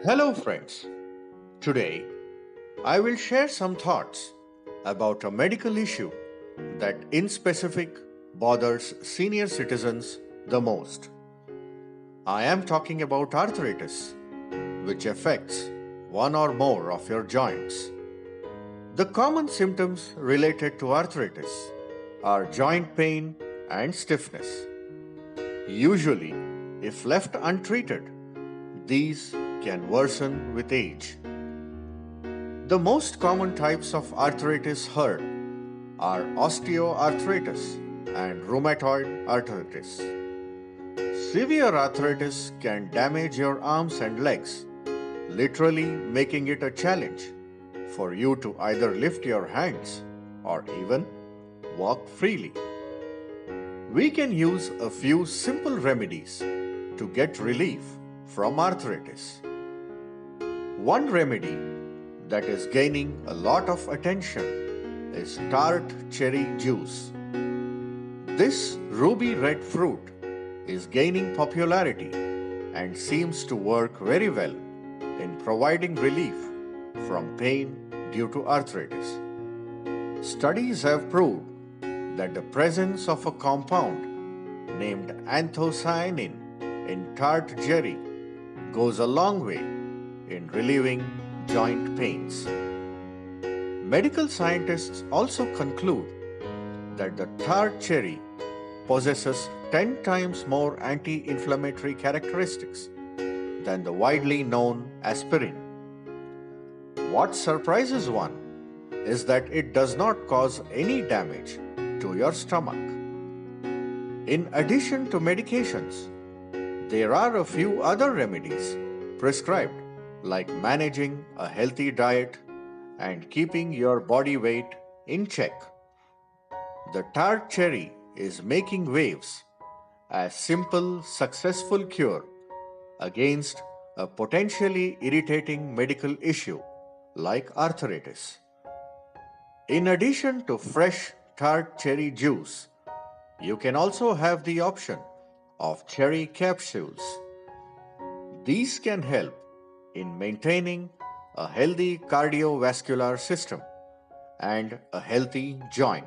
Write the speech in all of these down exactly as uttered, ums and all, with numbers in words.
Hello, friends. Today, I will share some thoughts about a medical issue that, in specific, bothers senior citizens the most. I am talking about arthritis, which affects one or more of your joints. The common symptoms related to arthritis are joint pain and stiffness. Usually, if left untreated, these can worsen with age. The most common types of arthritis heard are osteoarthritis and rheumatoid arthritis. Severe arthritis can damage your arms and legs, literally making it a challenge for you to either lift your hands or even walk freely. We can use a few simple remedies to get relief from arthritis. One remedy that is gaining a lot of attention is tart cherry juice. This ruby red fruit is gaining popularity and seems to work very well in providing relief from pain due to arthritis. Studies have proved that the presence of a compound named anthocyanin in tart cherry goes a long way in relieving joint pains. Medical scientists also conclude that the tart cherry possesses ten times more anti-inflammatory characteristics than the widely known aspirin. What surprises one is that it does not cause any damage to your stomach. In addition to medications, there are a few other remedies prescribed, like managing a healthy diet and keeping your body weight in check. The tart cherry is making waves as simple, successful cure against a potentially irritating medical issue like arthritis. In addition to fresh tart cherry juice, you can also have the option of cherry capsules. These can help in maintaining a healthy cardiovascular system and a healthy joint.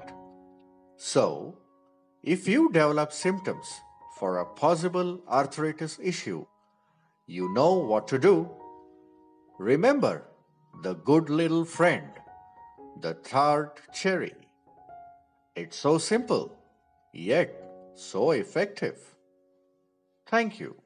So, if you develop symptoms for a possible arthritis issue, you know what to do. Remember the good little friend, the tart cherry. It's so simple, yet so effective. Thank you.